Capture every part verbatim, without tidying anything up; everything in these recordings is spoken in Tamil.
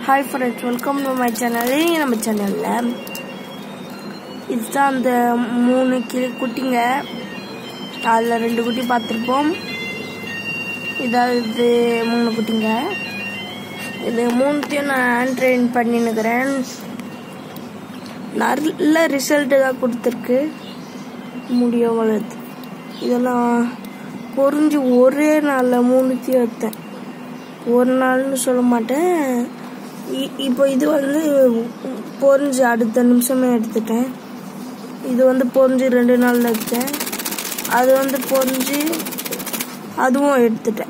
Hi friends, welcome to my channel. நம்ம சேனல்ல இதுதான் அந்த மூணு கிளி குட்டிங்க. அதுல ரெண்டு குட்டி பார்த்திருப்போம். இதாவது மூணு குட்டிங்க. இது மூணுத்தையும் நான் ட்ரெயின் பண்ணினுக்கிறேன். நல்ல ரிசல்ட் தான் கொடுத்துருக்கு. முடியும் வளர்த்து இதெல்லாம் பொறிஞ்சு ஒரே நாளில் மூணுத்தையும் எடுத்தேன். ஒரு நாள்னு சொல்ல மாட்டேன். இப்போ இது வந்து பொறிஞ்சு அடுத்த நிமிஷமே எடுத்துட்டேன். இது வந்து பொறிஞ்சு ரெண்டு நாள்ல எடுத்தேன். அது வந்து பொறிஞ்சு அதுவும் எடுத்துட்டேன்.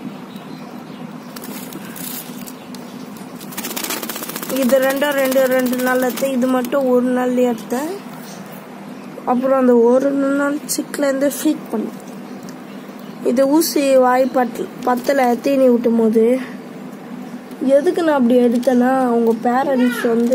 இது ரெண்டும் ரெண்டு ரெண்டு நாள் எடுத்தேன். இது மட்டும் ஒரு நாள் எடுத்தேன். அப்புறம் அந்த ஒரு நாள் சிக்கில் இருந்து ஃபீட் பண்ணேன். இது ஊசி வாய் பத்து பத்தில் தீனி விட்டும் போது எதுக்கு நான் அப்படி எடுத்தேன்னா, அவங்க பேரண்ட்ஸ் வந்து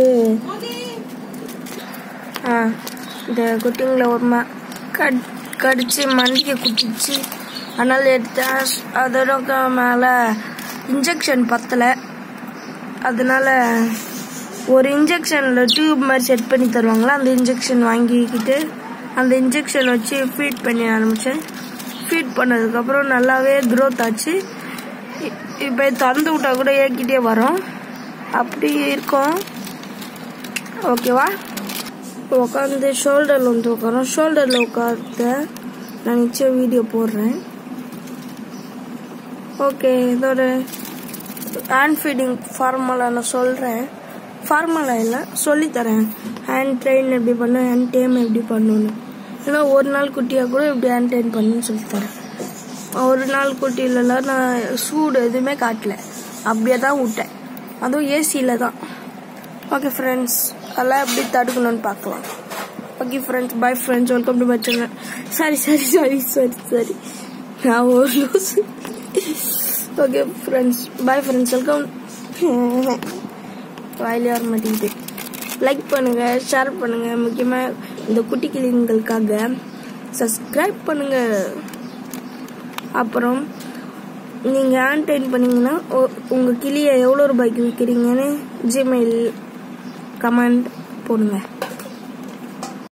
ஆ இந்த குட்டிங்களை ஒரு மா கட் கடிச்சு மண்டிக்க குட்டிச்சு. அதனால எடுத்தேன். அதோட மேலே இன்ஜெக்ஷன் பத்தலை. அதனால ஒரு இன்ஜெக்ஷனில் டியூப் மாதிரி செட் பண்ணி தருவாங்களா, அந்த இன்ஜெக்ஷன் வாங்கிக்கிட்டு அந்த இன்ஜெக்ஷன் வச்சு ஃபீட் பண்ணி ஆரம்பித்தேன். ஃபீட் பண்ணதுக்கப்புறம் நல்லாவே க்ரோத் ஆச்சு. இப்போ திறந்து விட்டா கூட ஏக்கிட்டே வரும். அப்படி இருக்கும். ஓகேவா? உட்காந்து ஷோல்டரில் வந்து உட்காரோம். ஷோல்டரில் உட்காந்து நான் நிச்சயம் வீடியோ போடுறேன். ஓகே, இதோட ஹேண்ட் ஃபீடிங் ஃபார்முலா நான் சொல்கிறேன். ஃபார்முலா இல்லை, சொல்லித்தரேன். ஹேண்ட் ட்ரெயின் எப்படி பண்ணணும், ஹேண்ட் டேம் எப்படி பண்ணணும். ஏன்னா ஒரு நாள் குட்டியாக கூட இப்படி ஹேண்ட் ட்ரெயின் பண்ணுன்னு சொல்லித்தரேன். ஒரு நாள் குட்டியிலலாம் நான் சூடு எதுவுமே காட்டல, அப்படியே தான் விட்டேன். அதுவும் ஏசியில் தான். ஓகே ஃப்ரெண்ட்ஸ், அதெல்லாம் எப்படி தடுக்கணும்னு பார்க்கலாம். Okay friends, bye friends, welcome to my channel. Sorry sorry sorry sorry sorry நான் ஒரு loose. Okay friends, bye friends, welcome. வாயிலே வர மாட்டேங்குது. லைக் பண்ணுங்க, ஷேர் பண்ணுங்க. முக்கியமாக இந்த குட்டி கிளிங்களுக்காக சப்ஸ்கிரைப் பண்ணுங்க. அப்புறம் நீங்கள் ஆன்டைன் பண்ணீங்கன்னா உங்கள் கிளியை எவ்வளோ ரூபாய்க்கு விற்கிறீங்கன்னு ஜிமெயில் கமெண்ட் போடுங்க.